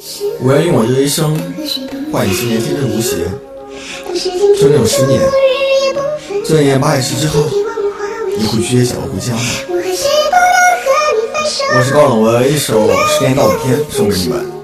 我愿用我这一生换你10年天真无邪，整整10年。这年8月10之后，你会去接小回家吗？我是高冷文，一首10年悼念篇送给你们。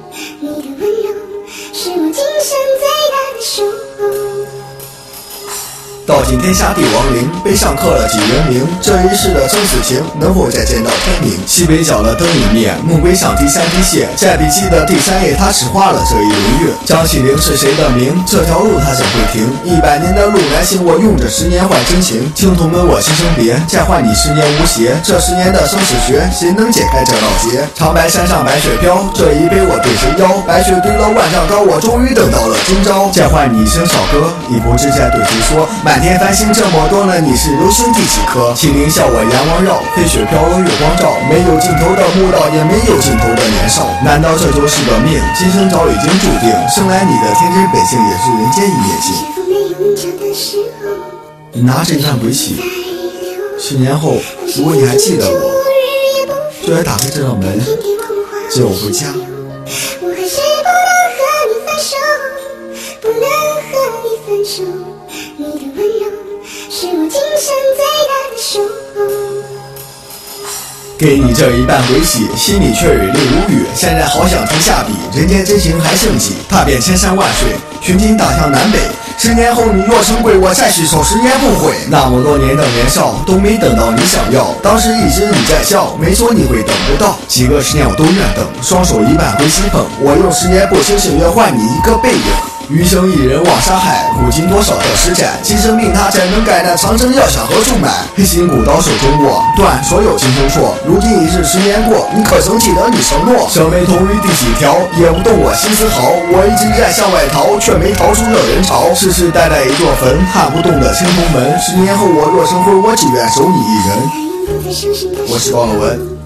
道尽天下帝王陵，碑上刻了几人名。这一世的生死情，能否再见到天明？西北角的灯一灭，墓碑上第3滴血。在笔记的第3页，他只画了这一轮月。张起灵是谁的名？这条路他怎会停？100年的路来行，我用这10年换真情。青铜门我心生别，再换你10年无邪。这10年的生死诀，谁能解开这道结？长白山上白雪飘，这一杯我对谁邀？白雪堆了万丈高，我终于等到了今朝。再换你一声少歌，你不知在对谁说？满天繁星这么多了，你是流星第几颗？秦岭笑我阎王绕，飞雪飘了月光照，没有尽头的墓道，也没有尽头的年少。难道这就是个命？今生早已经注定，生来你的天真本性也是人间一面镜。你拿着一段回忆，10年后，如果你还记得我，就来打开这道门，接我回家。 我还是不能和你分手，不能和你分手。你的温柔是我今生最大的守候。 给你这一半回喜，心里却语无语。现在好想停下笔，人间真情还剩几？踏遍千山万水，寻经打向南北。10年后你若成归，我再续守10年不悔。那么多年的年少，都没等到你想要。当时一直你在笑，没说你会等不到。几个10年我都愿等，双手一半回西风。我用10年不清醒月换你一个背影。余生一人望山海，古今多少的施展，今生命它才能改？那长征要向何处买？黑心古刀手中握，断所有青春错。如今已是10年过，你可曾记得你承诺？生没同于第几条，也不动我心丝毫。我一直在向外逃，却没逃出这人潮。世世代代一座坟，撼不动的青铜门。10年后我若生灰，我只愿守你一人。我是高冷文。